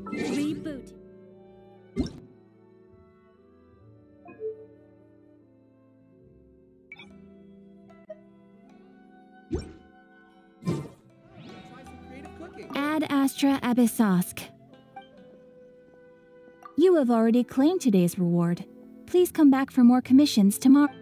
Reboot. Ad Astra Abyssosk. You have already claimed today's reward. Please come back for more commissions tomorrow.